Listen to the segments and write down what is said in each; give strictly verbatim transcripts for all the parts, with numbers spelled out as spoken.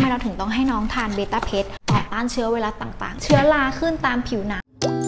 ไมเราถึงต้องให้น้องทานเบต้าเพชต่อต้านเชื้อไวรัสต่างๆเชื้อราขึ้นตามผิวหนัง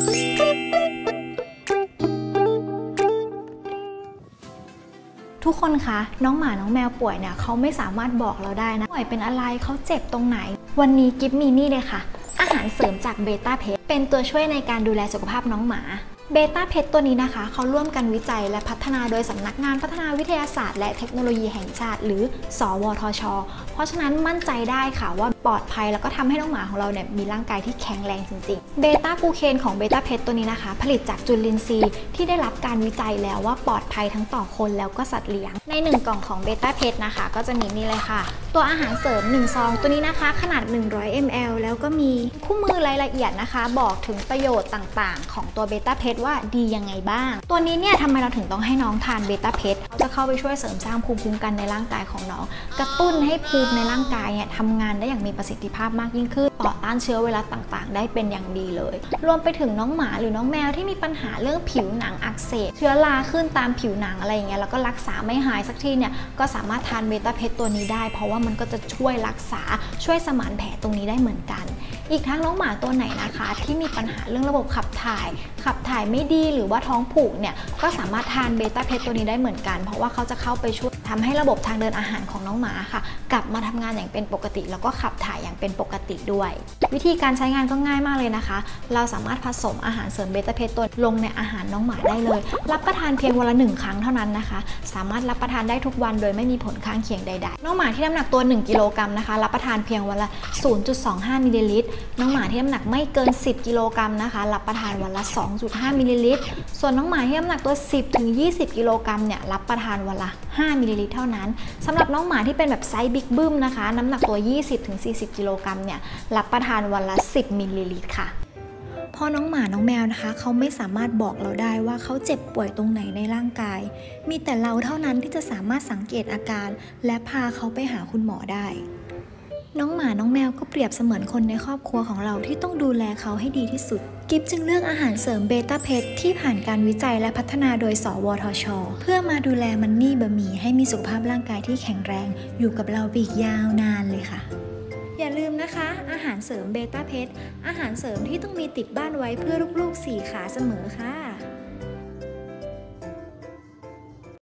ทุกคนคะน้องหมาน้องแมวป่วยเนี่ยเขาไม่สามารถบอกเราได้นะป่วยเป็นอะไรเขาเจ็บตรงไหนวันนี้กิฟมีนี่เลยค่ะอาหารเสริมจากเบต้าเพชเป็นตัวช่วยในการดูแลสุขภาพน้องหมาเบต้าเพชตัวนี้นะคะเขาร่วมกันวิจัยและพัฒนาโดยสำนักงานพัฒนาวิทยาศาสตร์และเทคโนโลยีแห่งชาติหรือสวทช.เพราะฉะนั้นมั่นใจได้ค่ะว่าปลอดภัยแล้วก็ทำให้น้องหมาของเราเนี่ยมีร่างกายที่แข็งแรงจริงๆเบต้ากูเคนของเบต้าเพชตัวนี้นะคะผลิตจากจุลินทรีย์ที่ได้รับการวิจัยแล้วว่าปลอดภัยทั้งต่อคนแล้วก็สัตว์เลี้ยงในหนึ่งกล่องของเบต้าเพชนะคะก็จะมีนี่เลยค่ะตัวอาหารเสริมหนึ่งซองตัวนี้นะคะขนาดหนึ่งร้อยมิลลิลิตรแล้วก็มีคู่มือรายละเอียดนะคะบอกถึงประโยชน์ต่างๆของตัวเบต้าเพชว่าดียังไงบ้างตัวนี้เนี่ยทำไมเราถึงต้องให้น้องทานเบต้าเพชเขาจะเข้าไปช่วยเสริมสร้างภูมิคุ้มกันในร่างกายของน้องกระตุ้นให้ภูมิในร่างกายเนี่ยทำงานได้อย่างมีประสิทธิภาพมากยิ่งขึ้นต่อต้านเชื้อไวรัสต่างๆได้เป็นอย่างดีเลยรวมไปถึงน้องหมาหรือน้องแมวที่มีปัญหาเรื่องผิวหนังอักเสบเชื้อราขึ้นตามผิวหนังอะไรอย่างเงี้ยแล้วก็รักษาไม่หายสักทีเนี่ยก็สามารถทานเบต้าเพชตัวนี้ได้เพราะว่ามันก็จะช่วยรักษาช่วยสมานแผลตรงนี้ได้เหมือนกันอีกทั้งน้องหมาตัวไหนนะคะที่มีปัญหาเรื่องระบบขับถ่ายขับถ่ายไม่ดีหรือว่าท้องผูกเนี่ยก็สามารถทานเบต้าเพชตัวนี้ได้เหมือนกันเพราะว่าเขาจะเข้าไปช่วยทำให้ระบบทางเดินอาหารของน้องหมาค่ะกลับมาทำงานอย่างเป็นปกติแล้วก็ขับถ่ายอย่างเป็นปกติด้วยวิธีการใช้งานก็ง่ายมากเลยนะคะเราสามารถผสมอาหารเสริมเบต้าเพชตัวลงในอาหารน้องหมาได้เลยรับประทานเพียงวันละหนึ่งครั้งเท่านั้นนะคะสามารถรับประทานได้ทุกวันโดยไม่มีผลข้างเคียงใดๆน้องหมาที่น้ำหนักตัวหนึ่งกิโลกรัมนะคะรับประทานเพียงวันละ ศูนย์จุดสองห้า มิลลิลิตรน้องหมาที่น้ำหนักไม่เกินสิบกิโลกรัมนะคะรับประทานวันละ สองจุดห้า มิลลิลิตรส่วนน้องหมาที่น้ำหนักตัวสิบถึงยี่สิบกิโลกรัมเนี่ยรับประทานวันละห้ามิลลิลิตรเท่านั้นสำหรับน้องหมาที่เป็นแบบไซส์บิ๊กบึ้มนะคะน้ำหนักตัวยี่สิบถึงสี่สิบกิโลกรัมเนี่ยรับประทานวันละสิบมิลลิลิตรค่ะพอน้องหมาน้องแมวนะคะเขาไม่สามารถบอกเราได้ว่าเขาเจ็บป่วยตรงไหนในร่างกายมีแต่เราเท่านั้นที่จะสามารถสังเกตอาการและพาเขาไปหาคุณหมอได้น้องหมาน้องแมวก็เปรียบเสมือนคนในครอบครัวของเราที่ต้องดูแลเขาให้ดีที่สุดกิฟจึงเลือกอาหารเสริมเบต้าเพชที่ผ่านการวิจัยและพัฒนาโดยสวทช.เพื่อมาดูแลมันนี่บะหมี่ให้มีสุขภาพร่างกายที่แข็งแรงอยู่กับเราไปอีกยาวนานเลยค่ะอย่าลืมนะคะอาหารเสริมเบต้าเพชอาหารเสริมที่ต้องมีติดบ้านไว้เพื่อลูกๆสี่ขาเสมอค่ะ